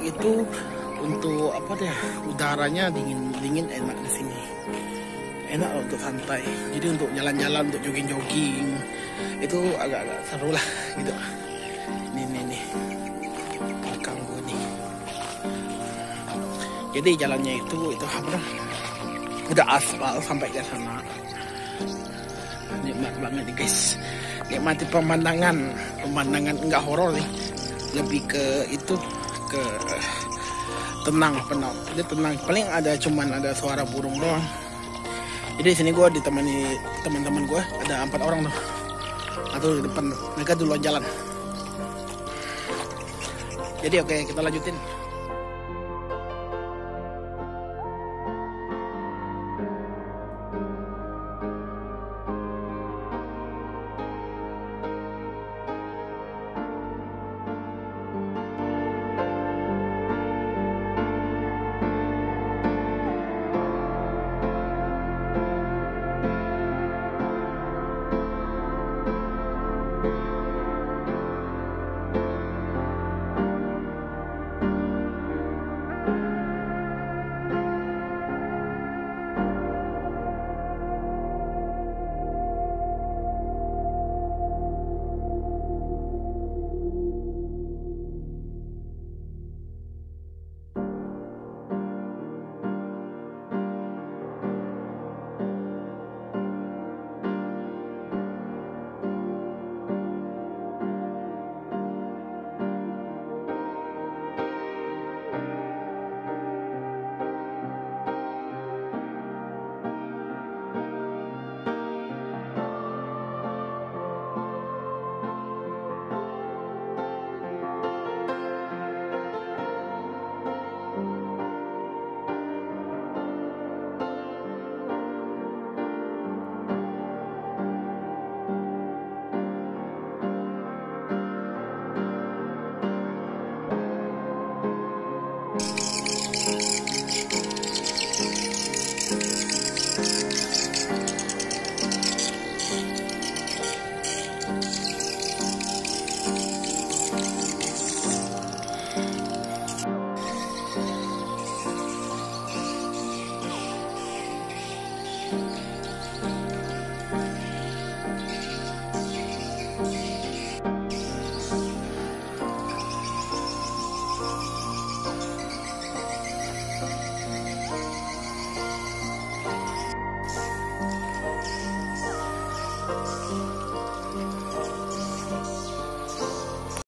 itu untuk apa deh, udaranya dingin enak di sini, enak untuk santai. Jadi untuk jalan-jalan, untuk jogging itu agak-agak seru lah gitu. Nih belakang gue nih. Jadi jalannya itu apa, udah aspal sampai ke sana. Nikmat banget nih guys, nikmati pemandangan enggak horor nih, lebih ke itu, ke tenang, penat. Jadi tenang, paling cuman ada suara burung doang. Jadi di sini gue ditemani teman-teman gue, ada 4 orang tuh, atau di depan mereka duluan jalan. Jadi oke, kita lanjutin.